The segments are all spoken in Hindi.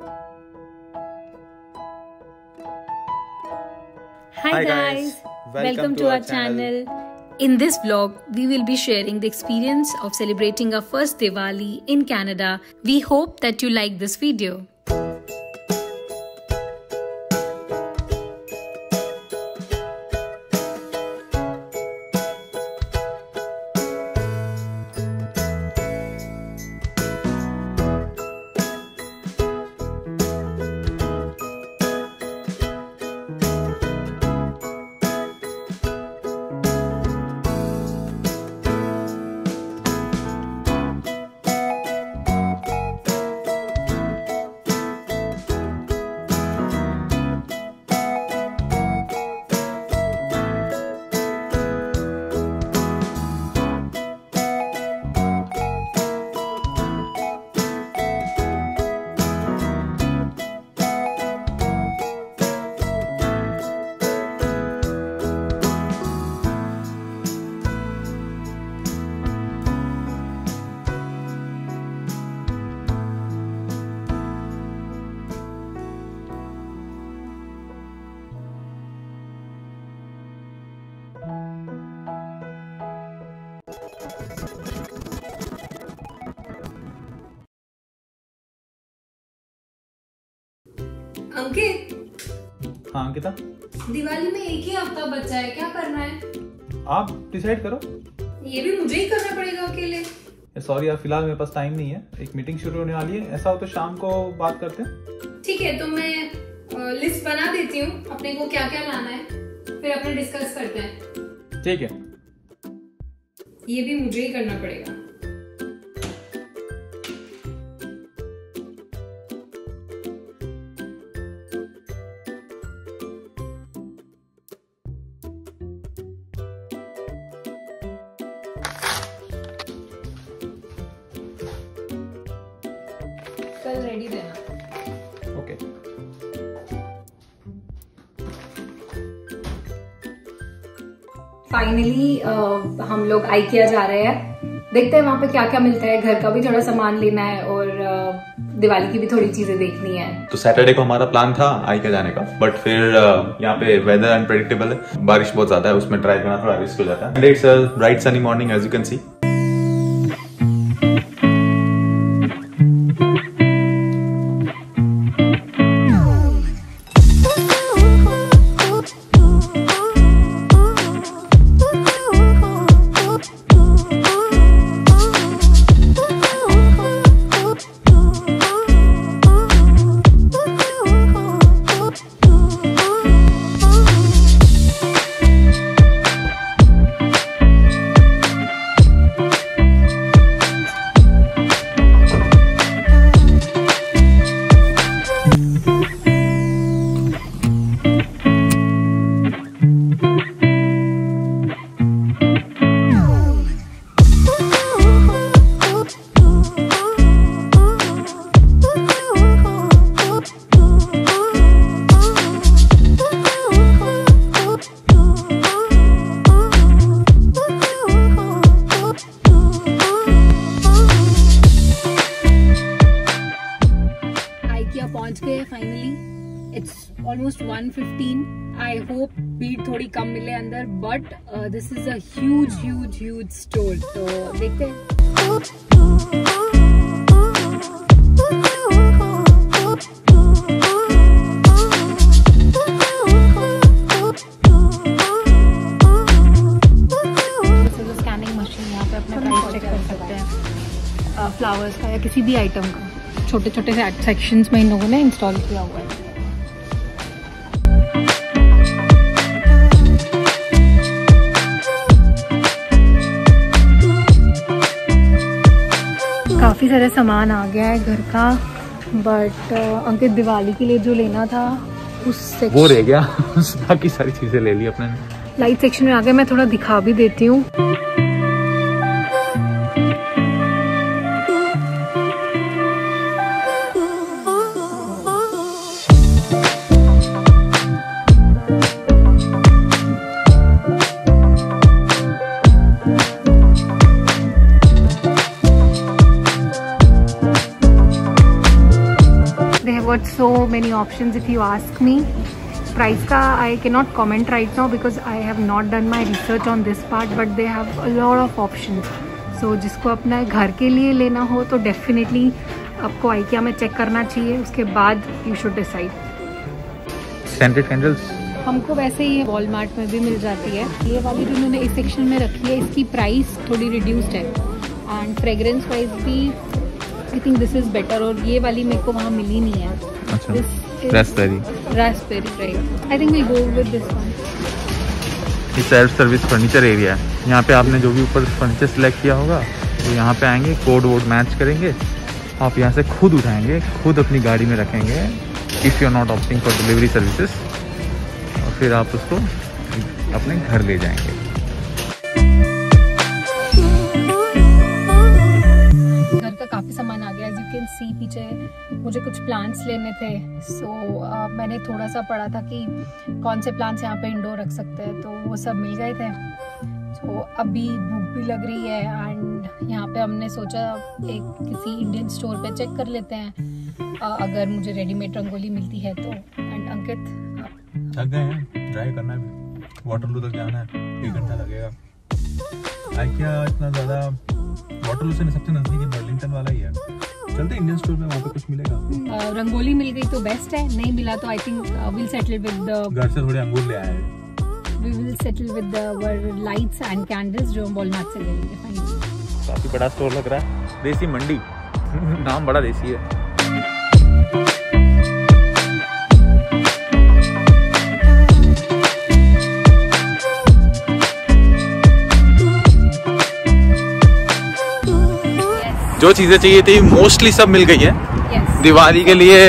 Hi guys, welcome to our channel. In this vlog, we will be sharing the experience of celebrating our first Diwali in Canada. We hope that you like this video. अंकित। हाँ अंकिता, दिवाली में एक ही हफ्ता बचा है, क्या करना है? आप डिसाइड करो। ये भी मुझे ही करना पड़ेगा अकेले? सॉरी यार, फिलहाल मेरे पास टाइम नहीं है, एक मीटिंग शुरू होने वाली है। ऐसा हो तो शाम को बात करते हैं। ठीक है, तो मैं लिस्ट बना देती हूँ अपने को क्या क्या लाना है, फिर अपने डिस्कस करते हैं। ठीक है। ये भी मुझे ही करना पड़ेगा। कल रेडी देना। ओके। फाइनली हम लोग IKEA जा रहे हैं। देखते हैं वहां पे क्या क्या मिलता है। घर का भी थोड़ा सामान लेना है और दिवाली की भी थोड़ी चीजें देखनी है। तो सैटरडे को हमारा प्लान था IKEA जाने का, बट फिर यहाँ पे वेदर अनप्रेडिक्टेबल है, बारिश बहुत ज्यादा है, उसमें ट्राई करना थोड़ा रिस्क हो जाता है। It's a bright sunny morning as you can see. पहुंच गए finally. It's almost 1:15। I hope भीड़ थोड़ी कम मिले अंदर, but this is a huge huge huge store, तो देखते हैं। स्कैनिंग मशीन, यहाँ पे अपना प्राइस चेक कर सकते हैं फ्लावर्स का या किसी भी आइटम का। छोटे छोटे से सेक्शंस में इन लोगों ने इंस्टॉल किया हुआ है। काफ़ी सारा सामान आ गया है घर का, बट अंकित दिवाली के लिए जो लेना था उस वो रह गया। बाकी सारी चीजें ले ली अपने। लाइट सेक्शन में आ गया। मैं थोड़ा दिखा भी देती हूँ। They have got so many options if you ask me. Price का I cannot comment right now because I have not done my research on this part, but they have a lot of options. So जिसको अपना घर के लिए लेना हो तो definitely आपको IKEA में चेक करना चाहिए, उसके बाद you should decide. Scented candles हमको वैसे ही वॉलमार्ट में भी मिल जाती है. ये वाली जो उन्होंने इस सेक्शन में रखी है इसकी प्राइस थोड़ी रिड्यूस्ड है एंड फ्रेग्रेंस वाइज भी I think this is better. और ये वाली मेरे को वहाँ मिली नहीं है. अच्छा, raspberry right. I think we go with this one. ये सेल्फ सर्विस फर्नीचर एरिया है. यहाँ पे आपने जो भी ऊपर फर्नीचर सेलेक्ट किया होगा तो यहाँ पे आएंगे, कोड वोड मैच करेंगे, आप यहाँ से खुद उठाएंगे, खुद अपनी गाड़ी में रखेंगे if you are not opting for delivery services, और फिर आप उसको अपने घर ले जाएंगे. काफ़ी सामान आ गया. एज यू कैन सी पीछे मुझे कुछ प्लांट्स लेने थे. सो मैंने थोड़ा सा पढ़ा था कि कौन से प्लांट्स यहाँ पे इंडोर रख सकते हैं, तो वो सब मिल गए थे. तो अभी भूख भी लग रही है एंड यहाँ पे हमने सोचा एक किसी इंडियन स्टोर पे चेक कर लेते हैं अगर मुझे रेडीमेड रंगोली मिलती है तो. एंड अंकित थक गए हैं, ड्राइव करना है, वाटरलू तक जाना है, 1 घंटा लगेगा. IKEA इतना ज़्यादा वाटरलू से सबसे नजदीक बर्लिंगटन वाला ही है. चलते इंडियन स्टोर में, वहाँ पे कुछ मिलेगा. रंगोली मिल गई तो बेस्ट है, नहीं मिला तो I think will settle with the घर से थोड़े अंगूर ले आए. We will settle with our lights and candles जो हम वॉलमार्ट से ले लेंगे. फाइनली काफ़ी बड़ा स्टोर लग रहा है, देसी मंडी. नाम बड़ा देसी है. जो चीज़ें चाहिए थी मोस्टली सब मिल गई है. दिवाली के लिए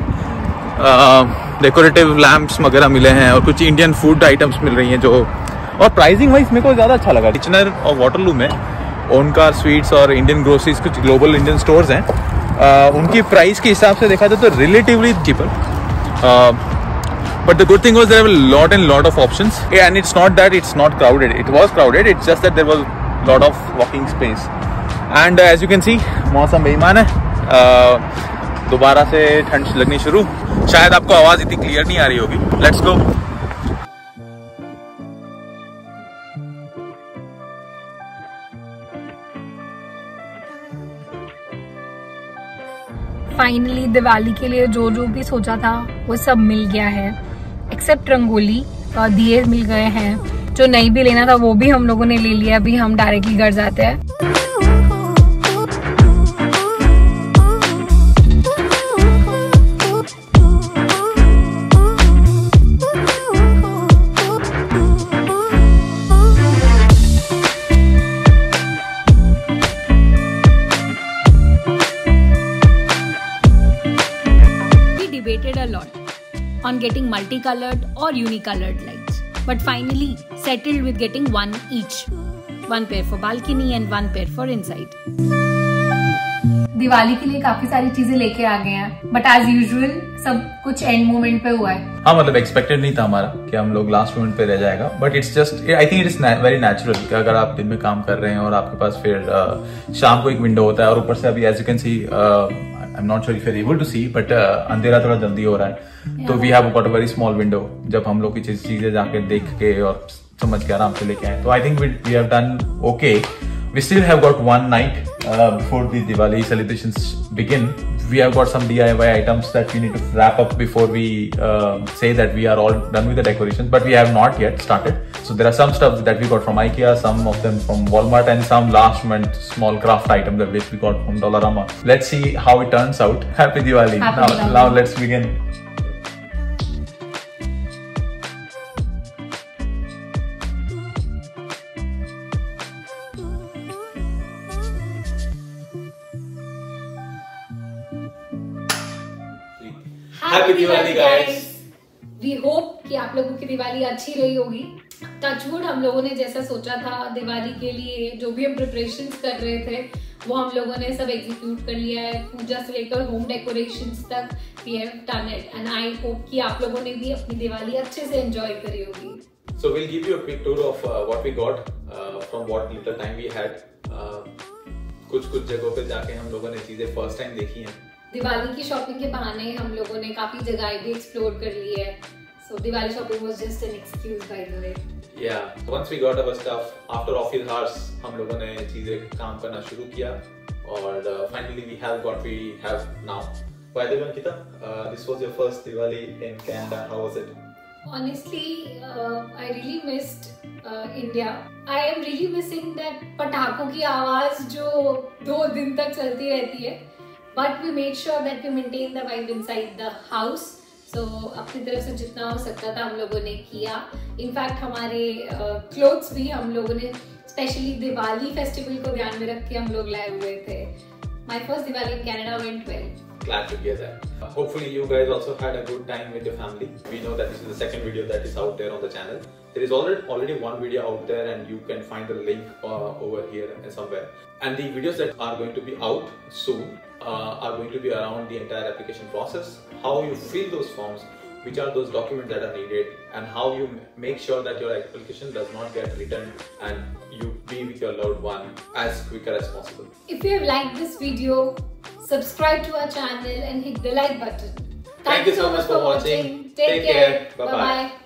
डेकोरेटिव लैंप्स वगैरह मिले हैं और कुछ इंडियन फूड आइटम्स मिल रही हैं जो, और प्राइसिंग वाइज मेरे को ज़्यादा अच्छा लगा. किचनर और वाटरलू में ओनकार स्वीट्स और इंडियन ग्रोसरीज, कुछ ग्लोबल इंडियन स्टोर्स हैं, उनकी प्राइस के हिसाब से देखा जाए तो relatively cheaper. But the good thing was there were lot of options, and it's not that it's not crowded. It was crowded. It's just that there was lot of walking space. And as you can see, मौसम बेईमान है. दोबारा से ठंड लगनी शुरू. शायद आपको आवाज इतनी क्लियर नहीं आ रही होगी. Let's go. फाइनली दिवाली के लिए जो जो भी सोचा था वो सब मिल गया है, एक्सेप्ट रंगोली. दिए मिल गए हैं. जो नहीं भी लेना था वो भी हम लोगों ने ले लिया. अभी हम डायरेक्टली घर जाते हैं. A lot on getting multicolored or unicolored lights, but finally settled with getting one each. One pair for balcony and one pair for inside. Diwali के लिए काफी सारी चीजें लेके आ गए हैं, बट एज यूजुअल सब कुछ एंड मोमेंट पे हुआ है. हाँ, मतलब एक्सपेक्टेड नहीं था हमारा कि हम लोग लास्ट मोमेंट पे रह जाएगा, but it's just I think it is very natural कि अगर आप दिन में काम कर रहे हैं और आपके पास फिर शाम को एक विंडो होता है और ऊपर से अभी as you can see I'm not sure if you're able to see, but अंधेरा थोड़ा जल्दी हो रहा है, तो we have got a very small window जब हम लोग की चीजें जाके देख के और समझ के आराम से लेके आए. तो I think we have done okay. We still have got one night before the Diwali celebrations begin. We have got some DIY items that we need to wrap up before we say that we are all done with the decorations, but we have not yet started. So there are some stuff that we got from IKEA, some of them from Walmart, and some last minute small craft items that which we got from Dollarama. Let's see how it turns out. Happy Diwali. Now let's begin. Happy Diwali guys. We hope कि आप लोगों की दिवाली अच्छी रही होगी. टचवुड हम लोगों ने जैसा सोचा था दिवाली के लिए जो भी हम प्रिपरेशंस कर रहे थे वो हम लोगों ने सब एग्जीक्यूट कर लिया है. पूजा से लेकर होम डेकोरेशंस तक we have done it, and I hope कि आप लोगों ने भी अपनी दिवाली अच्छे से एंजॉय करी होगी. So we'll give you a quick tour of what we got from what little time we had. कुछ जगहों पे जाके हम लोगों ने चीजें फर्स्ट टाइम देखी हैं दिवाली की शॉपिंग के बहाने हम लोगों ने काफी जगह भी एक्सप्लोर कर ली है. So Diwali shopping was just an excuse, by the way. Yeah, once we got our stuff after office hours, हम लोगों ने चीजें काम करना शुरू किया और finally we have what we have now. By the way, Ankita, this was your first Diwali in Canada. How was it? Honestly, I really missed India. I am really missing that पटाखों की आवाज जो 2 दिन तक चलती रहती है. But we made sure that we maintain the vibe inside the house. So अपनी तरफ से जितना हो सकता था हम लोगों ने किया. इनफैक्ट हमारे क्लोथ्स भी हम लोगों ने स्पेशली दिवाली फेस्टिवल को ध्यान में रख के हम लोग लाए हुए थे. My first Diwali in Canada went well. Glad to hear that. Hopefully you guys also had a good time with your family. We know that this is the second video that is out there on the channel. There is already one video out there and you can find the link over here somewhere. And the videos that are going to be out soon are going to be around the entire application process, how you fill those forms, which are those documents that are needed, and how you make sure that your application does not get returned and you be with your loved one as quicker as possible. If you have liked this video, subscribe to our channel and hit the like button. Thank you so much for watching. Take care. Bye bye.